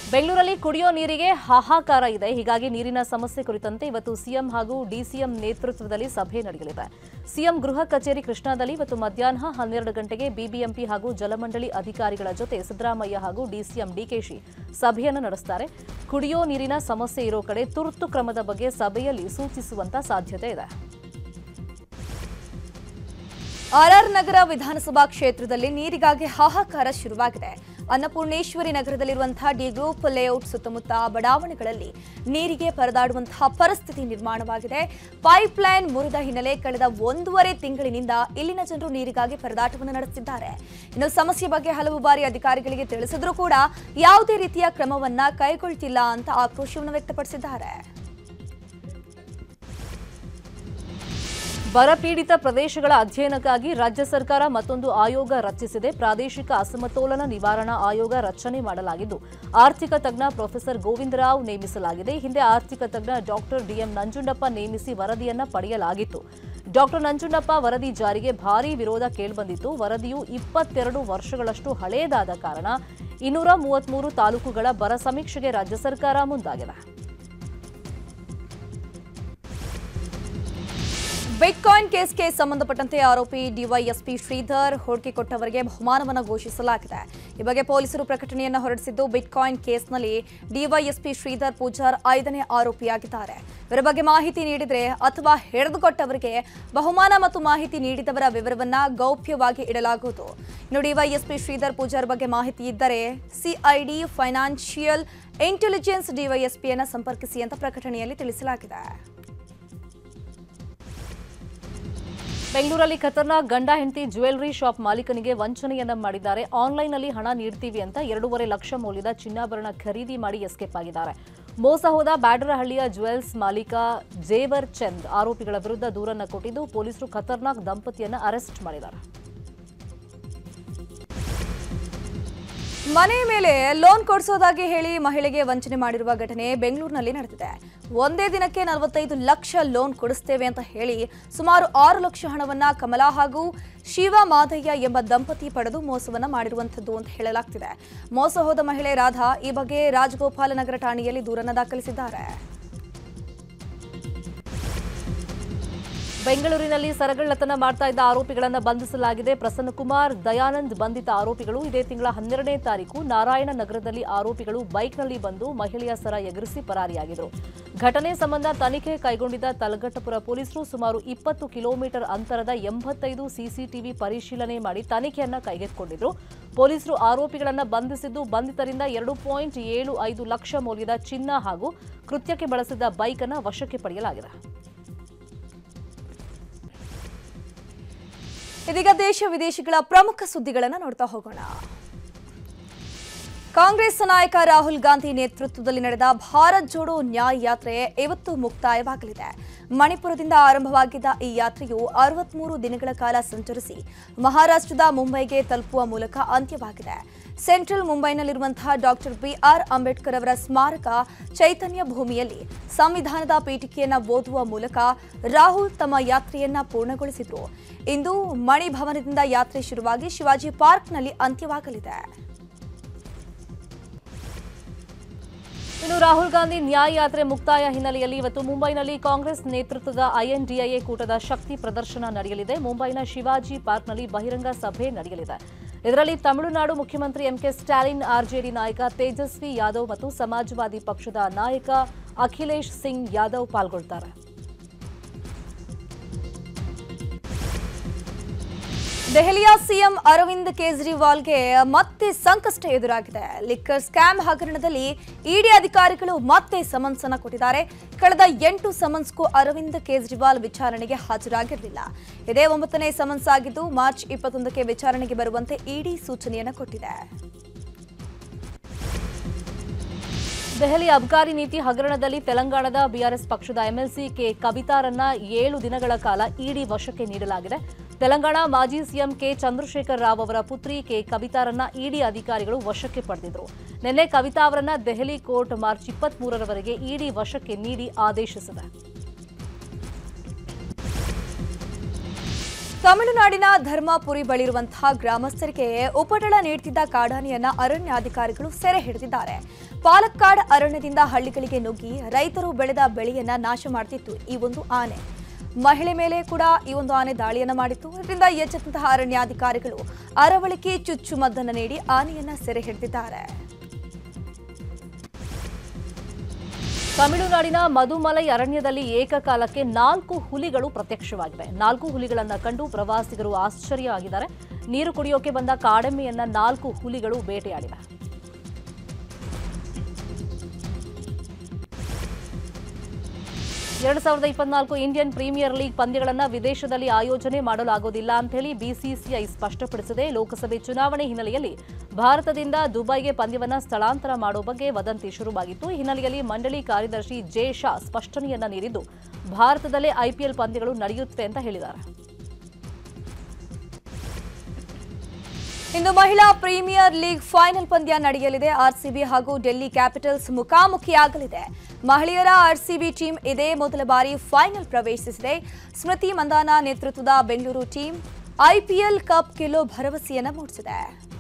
ಬೆಂಗಳೂರಲ್ಲಿ ಕುಡಿಯೋ ನೀರಿಗೆ ಹಾಹಾಕಾರ ಇದೆ. ಹೀಗಾಗಿ ನೀರಿನ ಸಮಸ್ಯೆ ಕುರಿತಂತೆ ಇವತ್ತು ಸಿಎಂ ಹಾಗೂ ಡಿಸಿಎಂ ನೇತೃತ್ವದಲ್ಲಿ ಸಭೆ ನಡೆಯಲಿದೆ. ಸಿಎಂ ಗೃಹ ಕಚೇರಿ ಕೃಷ್ಣಾದಲ್ಲಿ ಇವತ್ತು ಮಧ್ಯಾಹ್ನ 12 ಗಂಟೆಗೆ ಬಿಬಿಎಂಪಿ ಹಾಗೂ ಜಲಮಂಡಳಿ ಅಧಿಕಾರಿಗಳ ಜೊತೆ ಸಿದ್ದರಾಮಯ್ಯ ಹಾಗೂ ಡಿಸಿಎಂ ಡಿಕೆಶಿ ಸಭೆಯನ್ನು ನಡೆಸುತ್ತಾರೆ. ಕುಡಿಯೋ ನೀರಿನ ಸಮಸ್ಯೆ ಇರೋ ಕಡೆ ತುರ್ತು ಕ್ರಮದ ಬಗ್ಗೆ ಸಭೆಯಲ್ಲಿ ಸೂಚಿಸುವಂತ ಸಾಧ್ಯತೆ ಇದೆ. ಆರ್ಆರ್ ನಗರ ವಿಧಾನಸಭಾ ಕ್ಷೇತ್ರದಲ್ಲಿ ನೀರಿಗಾಗಿ ಹಾಹಾಕಾರ ಶುರುವಾಗಿದೆ. ಅನ್ನಪೂರ್ಣೇಶ್ವರಿ ನಗರದಲ್ಲಿರುವಂತಹ ಡಿ ಗ್ರೂಪ್ ಲೇಔಟ್ ಸುತ್ತಮುತ್ತ ಬಡಾವಣೆಗಳಲ್ಲಿ ನೀರಿಗೆ ಪರದಾಡುವಂತಹ ಪರಿಸ್ಥಿತಿ ನಿರ್ಮಾಣವಾಗಿದೆ. ಪೈಪ್ಲೈನ್ ಮುರಿದ ಹಿನ್ನೆಲೆ ಕಳೆದ 1.5 ತಿಂಗಳಿನಿಂದ ಇಲ್ಲಿನ ಜನರು ನೀರಿಗಾಗಿ ಪರದಾಟವನ್ನು ನಡೆಸಿದ್ದಾರೆ. ಇನ್ನು ಸಮಸ್ಯೆ ಬಗ್ಗೆ ಹಲವು ಬಾರಿ ಅಧಿಕಾರಿಗಳಿಗೆ ತಿಳಿಸಿದ್ರೂ ಕೂಡ ಯಾವುದೇ ರೀತಿಯ ಕ್ರಮವನ್ನ ಕೈಗೊಳ್ತಿಲ್ಲ ಅಂತ ಆಕ್ರೋಶವನ್ನು ವ್ಯಕ್ತಪಡಿಸಿದ್ದಾರೆ. ಬರಪೀಡಿತ ಪ್ರದೇಶಗಳ ಅಧ್ಯಯನಕ್ಕಾಗಿ ರಾಜ್ಯ ಸರ್ಕಾರ ಮತ್ತೊಂದು ಆಯೋಗ ರಚಿಸಿದೆ. ಪ್ರಾದೇಶಿಕ ಅಸಮತೋಲನ ನಿವಾರಣಾ ಆಯೋಗ ರಚನೆ ಮಾಡಲಾಗಿದ್ದು ಆರ್ಥಿಕ ತಜ್ಞ ಪ್ರೊಫೆಸರ್ ಗೋವಿಂದರಾವ್ ನೇಮಿಸಲಾಗಿದೆ. ಹಿಂದೆ ಆರ್ಥಿಕ ತಜ್ಞ ಡಾಕ್ಟರ್ ಡಿಎಂ ನಂಜುಂಡಪ್ಪ ನೇಮಿಸಿ ವರದಿಯನ್ನ ಪಡೆಯಲಾಗಿತ್ತು. ಡಾಕ್ಟರ್ ನಂಜುಂಡಪ್ಪ ವರದಿ ಜಾರಿಗೆ ಭಾರೀ ವಿರೋಧ ಕೇಳಿಬಂದಿತ್ತು. ವರದಿಯು 22 ವರ್ಷಗಳಷ್ಟು ಹಳೆಯದಾದ ಕಾರಣ 233 ತಾಲೂಕುಗಳ ಬರ ಸಮೀಕ್ಷೆಗೆ ರಾಜ್ಯ ಸರ್ಕಾರ ಮುಂದಾಗಿದೆ. ಬಿಟ್ಕಾಯಿನ್ ಕೇಸ್ಗೆ ಸಂಬಂಧಪಟ್ಟಂತೆ ಆರೋಪಿ ಡಿವೈಎಸ್ಪಿ ಶ್ರೀಧರ್ ಹೋಳಿಕೆ ಕೊಟ್ಟವರಿಗೆ ಬಹುಮಾನವನ್ನು ಘೋಷಿಸಲಾಗಿದೆ. ಈ ಬಗ್ಗೆ ಪೊಲೀಸರು ಪ್ರಕಟಣೆಯನ್ನು ಹೊರಡಿಸಿದ್ದು, ಬಿಟ್ಕಾಯಿನ್ ಕೇಸ್ನಲ್ಲಿ ಡಿವೈಎಸ್ಪಿ ಶ್ರೀಧರ್ ಪೂಜಾರ್ 5ನೇ ಆರೋಪಿಯಾಗಿದ್ದಾರೆ. ಇವರ ಬಗ್ಗೆ ಮಾಹಿತಿ ನೀಡಿದರೆ ಅಥವಾ ಹಿಡಿದುಕೊಟ್ಟವರಿಗೆ ಬಹುಮಾನ ಮತ್ತು ಮಾಹಿತಿ ನೀಡಿದವರ ವಿವರವನ್ನು ಗೌಪ್ಯವಾಗಿ ಇಡಲಾಗುವುದು. ಇನ್ನು ಡಿವೈಎಸ್ಪಿ ಶ್ರೀಧರ್ ಪೂಜಾರ್ ಬಗ್ಗೆ ಮಾಹಿತಿ ಇದ್ದರೆ ಸಿಐಡಿ ಫೈನಾನ್ಷಿಯಲ್ ಇಂಟೆಲಿಜೆನ್ಸ್ ಡಿವೈಎಸ್ಪಿಯನ್ನು ಸಂಪರ್ಕಿಸಿ ಅಂತ ಪ್ರಕಟಣೆಯಲ್ಲಿ ತಿಳಿಸಲಾಗಿದೆ. ಬೆಂಗಳೂರಲ್ಲಿ ಖತರ್ನಾಕ್ ಗಂಡ ಹೆಂಡತಿ ಜ್ಯುವೆಲರಿ ಶಾಪ್ ಮಾಲೀಕನಿಗೆ ವಂಚನೆಯನ್ನ ಮಾಡಿದ್ದಾರೆ. ಆನ್ಲೈನ್ನಲ್ಲಿ ಹಣ ನೀಡ್ತೀವಿ ಅಂತ 2.5 ಲಕ್ಷ ಮೌಲ್ಯದ ಚಿನ್ನಾಭರಣ ಖರೀದಿ ಮಾಡಿ ಎಸ್ಕೇಪ್ ಆಗಿದ್ದಾರೆ. ಮೋಸ ಹೋದ ಬ್ಯಾಡರಹಳ್ಳಿಯ ಜ್ಯುವೆಲ್ಸ್ ಮಾಲೀಕ ಜೇವರ್ ಚಂದ್ ಆರೋಪಿಗಳ ವಿರುದ್ಧ ದೂರನ್ನ ಕೊಟ್ಟಿದ್ದು ಪೊಲೀಸರು ಖತರ್ನಾಕ್ ದಂಪತಿಯನ್ನ ಅರೆಸ್ಟ್ ಮಾಡಿದ್ದಾರೆ. ಮನೆ ಮೇಲೆ ಲೋನ್ ಕೊಡಿಸೋದಾಗಿ ಹೇಳಿ ಮಹಿಳೆಗೆ ವಂಚನೆ ಮಾಡಿರುವ ಘಟನೆ ಬೆಂಗಳೂರಿನಲ್ಲಿ ನಡೆದಿದೆ. ಒಂದೇ ದಿನಕ್ಕೆ 45 ಲಕ್ಷ ಲೋನ್ ಕೊಡಿಸ್ತೇವೆ ಅಂತ ಹೇಳಿ ಸುಮಾರು 6 ಲಕ್ಷ ಹಣವನ್ನ ಕಮಲಾ ಹಾಗೂ ಶಿವ ಮಾದಯ್ಯ ಎಂಬ ದಂಪತಿ ಪಡೆದು ಮೋಸವನ್ನ ಮಾಡಿರುವಂತದ್ದು ಅಂತ ಹೇಳಲಾಗ್ತಿದೆ. ಮೋಸ ಹೋದ ಮಹಿಳೆ ರಾಧಾ ಈ ಬಗ್ಗೆ ರಾಜಗೋಪಾಲನಗರ ಠಾಣೆಯಲ್ಲಿ ದೂರನ್ನ ದಾಖಲಿಸಿದ್ದಾರೆ. ಬೆಂಗಳೂರಿನಲ್ಲಿ ಸರಗಳ್ಳತನ ಮಾಡ್ತಾ ಇದ್ದ ಆರೋಪಿಗಳನ್ನು ಬಂಧಿಸಲಾಗಿದೆ. ಪ್ರಸನ್ನಕುಮಾರ್, ದಯಾನಂದ್ ಬಂಧಿತ ಆರೋಪಿಗಳು. ಇದೇ ತಿಂಗಳ 12ನೇ ತಾರೀಕು ನಾರಾಯಣ ನಗರದಲ್ಲಿ ಆರೋಪಿಗಳು ಬೈಕ್ನಲ್ಲಿ ಬಂದು ಮಹಿಳೆಯ ಸರ ಎಗರಿಸಿ ಪರಾರಿಯಾಗಿದ್ದರು. ಘಟನೆ ಸಂಬಂಧ ತನಿಖೆ ಕೈಗೊಂಡಿದ್ದ ತಲಘಟ್ಟಪುರ ಪೊಲೀಸರು ಸುಮಾರು 20 ಕಿಲೋಮೀಟರ್ ಅಂತರದ 85 ಸಿಸಿಟಿವಿ ಪರಿಶೀಲನೆ ಮಾಡಿ ತನಿಖೆಯನ್ನ ಕೈಗೆತ್ತಿಕೊಂಡಿದ್ರು. ಪೊಲೀಸರು ಆರೋಪಿಗಳನ್ನು ಬಂಧಿಸಿದ್ದು ಬಂಧಿತರಿಂದ 2.75 ಲಕ್ಷ ಮೌಲ್ಯದ ಚಿನ್ನ ಹಾಗೂ ಕೃತ್ಯಕ್ಕೆ ಬಳಸಿದ್ದ ಬೈಕ್ ಅನ್ನು ವಶಕ್ಕೆ ಪಡೆಯಲಾಗಿದೆ. ಇದೀಗ ದೇಶ ವಿದೇಶಗಳ ಪ್ರಮುಖ ಸುದ್ದಿಗಳನ್ನು ನೋಡ್ತಾ ಹೋಗೋಣ. ಕಾಂಗ್ರೆಸ್ ನಾಯಕ ರಾಹುಲ್ ಗಾಂಧಿ ನೇತೃತ್ವದಲ್ಲಿ ನಡೆದ ಭಾರತ್ ಜೋಡೋ ನ್ಯಾಯ ಯಾತ್ರೆ ಇವತ್ತು ಮುಕ್ತಾಯವಾಗಲಿದೆ. ಮಣಿಪುರದಿಂದ ಆರಂಭವಾಗಿದ್ದ ಈ ಯಾತ್ರೆಯು 63 ದಿನಗಳ ಕಾಲ ಸಂಚರಿಸಿ ಮಹಾರಾಷ್ಟ್ರದ ಮುಂಬೈಗೆ ತಲುಪುವ ಮೂಲಕ ಅಂತ್ಯವಾಗಿದೆ. ಸೆಂಟ್ರಲ್ ಮುಂಬೈನಲ್ಲಿರುವಂತಹ ಡಾಕ್ಟರ್ ಬಿಆರ್ ಅಂಬೇಡ್ಕರ್ ಅವರ ಸ್ಮಾರಕ ಚೈತನ್ಯ ಭೂಮಿಯಲ್ಲಿ ಸಂವಿಧಾನದ ಪೀಠಿಕೆಯನ್ನ ಓದುವ ಮೂಲಕ ರಾಹುಲ್ ತಮ್ಮ ಯಾತ್ರೆಯನ್ನ ಪೂರ್ಣಗೊಳಿಸಿದರು. ಇಂದು ಮಣಿಭವನದಿಂದ ಯಾತ್ರೆ ಶುರುವಾಗಿ ಶಿವಾಜಿ ಪಾರ್ಕ್ನಲ್ಲಿ ಅಂತ್ಯವಾಗಲಿದೆ. ಇನ್ನು ರಾಹುಲ್ ಗಾಂಧಿ ನ್ಯಾಯ ಯಾತ್ರೆ ಮುಕ್ತಾಯ ಹಿನ್ನೆಲೆಯಲ್ಲಿ ಇವತ್ತು ಮುಂಬೈನಲ್ಲಿ ಕಾಂಗ್ರೆಸ್ ನೇತೃತ್ವದ ಐಎನ್ಡಿಐಎ ಕೂಟದ ಶಕ್ತಿ ಪ್ರದರ್ಶನ ನಡೆಯಲಿದೆ. ಮುಂಬೈನ ಶಿವಾಜಿ ಪಾರ್ಕ್ನಲ್ಲಿ ಬಹಿರಂಗ ಸಭೆ ನಡೆಯಲಿದೆ. ಇದರಲ್ಲಿ ತಮಿಳುನಾಡು ಮುಖ್ಯಮಂತ್ರಿ ಎಂಕೆ ಸ್ಟಾಲಿನ್, ಆರ್ಜೆಡಿ ನಾಯಕ ತೇಜಸ್ವಿ ಯಾದವ್ ಮತ್ತು ಸಮಾಜವಾದಿ ಪಕ್ಷದ ನಾಯಕ ಅಖಿಲೇಶ್ ಸಿಂಗ್ ಯಾದವ್ ಪಾಲ್ಗೊಳ್ಳುತ್ತಾರೆ. ದೆಹಲಿಯ ಸಿಎಂ ಅರವಿಂದ್ ಕೇಜ್ರಿವಾಲ್ಗೆ ಮತ್ತೆ ಸಂಕಷ್ಟ ಎದುರಾಗಿದೆ. ಲಿಕ್ಕರ್ ಸ್ಕ್ಯಾಮ್ ಹಗರಣದಲ್ಲಿ ಇಡಿ ಅಧಿಕಾರಿಗಳು ಮತ್ತೆ ಸಮನ್ಸ್ ಅನ್ನು ಕೊಟ್ಟಿದ್ದಾರೆ. ಕಳೆದ 8 ಸಮನ್ಸ್ಗೂ ಅರವಿಂದ್ ಕೇಜ್ರಿವಾಲ್ ವಿಚಾರಣೆಗೆ ಹಾಜರಾಗಿರಲಿಲ್ಲ. ಇದೇ 9ನೇ ಸಮನ್ಸ್ ಆಗಿದ್ದು ಮಾರ್ಚ್ 21ಕ್ಕೆ ವಿಚಾರಣೆಗೆ ಬರುವಂತೆ ಇಡಿ ಸೂಚನೆಯನ್ನು ಕೊಟ್ಟಿದೆ. ದೆಹಲಿ ಅಬ್ಕಾರಿ ನೀತಿ ಹಗರಣದಲ್ಲಿ ತೆಲಂಗಾಣದ ಬಿಆರ್ಎಸ್ ಪಕ್ಷದ ಎಂಎಲ್ಸಿ ಕೆ ಕವಿತಾರನ್ನ 7 ದಿನಗಳ ಕಾಲ ಇಡಿ ವಶಕ್ಕೆ ನೀಡಲಾಗಿದೆ. ತೆಲಂಗಾಣ ಮಾಜಿ ಸಿಎಂ ಕೆ ಚಂದ್ರಶೇಖರ್ ರಾವ್ ಅವರ ಪುತ್ರಿ ಕೆ ಕವಿತಾರನ್ನ ಇಡಿ ಅಧಿಕಾರಿಗಳು ವಶಕ್ಕೆ ಪಡೆದಿದ್ದರು. ನಿನ್ನೆ ಕವಿತಾ ಅವರನ್ನ ದೆಹಲಿ ಕೋರ್ಟ್ ಮಾರ್ಚ್ 23ರವರೆಗೆ ಇಡಿ ವಶಕ್ಕೆ ನೀಡಿ ಆದೇಶಿಸಿದೆ. ತಮಿಳುನಾಡಿನ ಧರ್ಮಪುರಿ ಬಳಿರುವಂತಹ ಗ್ರಾಮಸ್ಥರಿಗೆ ಉಪಟಳ ನೀಡುತ್ತಿದ್ದ ಕಾಡಾನೆಯನ್ನ ಅರಣ್ಯಾಧಿಕಾರಿಗಳು ಸೆರೆ ಹಿಡಿದಿದ್ದಾರೆ. ಪಾಲಕ್ಕಾಡ್ ಅರಣ್ಯದಿಂದ ಹಳ್ಳಿಗಳಿಗೆ ನುಗ್ಗಿ ರೈತರು ಬೆಳೆದ ಬೆಳೆಯನ್ನ ನಾಶ ಮಾಡುತ್ತಿತ್ತು ಈ ಒಂದು ಆನೆ. ಮಹಿಳೆ ಮೇಲೆ ಕೂಡ ಈ ಒಂದು ಆನೆ ದಾಳಿಯನ್ನ ಮಾಡಿತ್ತು. ಇದರಿಂದ ಎಚ್ಚೆತ್ತಂತಹ ಅರಣ್ಯಾಧಿಕಾರಿಗಳು ಅರವಳಿಕೆ ಚುಚ್ಚುಮದ್ದನ್ನು ನೀಡಿ ಆನೆಯನ್ನ ಸೆರೆ ಹಿಡಿದಿದ್ದಾರೆ. ತಮಿಳುನಾಡಿನ ಮಧುಮಲೈ ಅರಣ್ಯದಲ್ಲಿ ಏಕಕಾಲಕ್ಕೆ 4 ಹುಲಿಗಳು ಪ್ರತ್ಯಕ್ಷವಾಗಿವೆ. 4 ಹುಲಿಗಳನ್ನು ಕಂಡು ಪ್ರವಾಸಿಗರು ಆಶ್ಚರ್ಯ ಆಗಿದ್ದಾರೆ. ನೀರು ಕುಡಿಯೋಕೆ ಬಂದ ಕಾಡೆಮ್ಮೆಯನ್ನ 4 ಹುಲಿಗಳು ಬೇಟೆಯಾಡಿವೆ. ಎರಡು 2024 ಇಂಡಿಯನ್ ಪ್ರೀಮಿಯರ್ ಲೀಗ್ ಪಂದ್ಯಗಳನ್ನು ವಿದೇಶದಲ್ಲಿ ಆಯೋಜನೆ ಮಾಡಲಾಗುವುದಿಲ್ಲ ಅಂತ ಹೇಳಿ ಬಿಸಿಸಿಐ ಸ್ಪಷ್ಟಪಡಿಸಿದೆ. ಲೋಕಸಭೆ ಚುನಾವಣೆ ಹಿನ್ನೆಲೆಯಲ್ಲಿ ಭಾರತದಿಂದ ದುಬೈಗೆ ಪಂದ್ಯವನ್ನು ಸ್ಥಳಾಂತರ ಮಾಡುವ ಬಗ್ಗೆ ವದಂತಿ ಶುರುವಾಗಿತ್ತು. ಈ ಹಿನ್ನೆಲೆಯಲ್ಲಿ ಮಂಡಳಿ ಕಾರ್ಯದರ್ಶಿ ಜೆ ಶಾ ಸ್ಪಷ್ಟನೆಯನ್ನ ನೀಡಿದ್ದು ಭಾರತದಲ್ಲೇ ಐಪಿಎಲ್ ಪಂದ್ಯಗಳು ನಡೆಯುತ್ತವೆ ಅಂತ ಹೇಳಿದ್ದಾರೆ. ಇಂದು ಮಹಿಳಾ ಪ್ರೀಮಿಯರ್ ಲೀಗ್ ಫೈನಲ್ ಪಂದ್ಯ ನಡೆಯಲಿದೆ. ಆರ್ಸಿಬಿ ಹಾಗೂ ಡೆಲ್ಲಿ ಕ್ಯಾಪಿಟಲ್ಸ್ ಮುಖಾಮುಖಿಯಾಗಲಿದೆ. ಮಹಿಳೆಯರ ಆರ್ಸಿಬಿ ಟೀಮ್ ಇದೇ ಮೊದಲ ಬಾರಿ ಫೈನಲ್ ಪ್ರವೇಶಿಸಿದೆ. ಸ್ಮೃತಿ ಮಂದಾನ ನೇತೃತ್ವದ ಬೆಂಗಳೂರು ಟೀಮ್ ಐಪಿಎಲ್ ಕಪ್ ಗೆಲ್ಲೋ ಭರವಸೆಯನ್ನ ಮೂಡಿಸಿದೆ.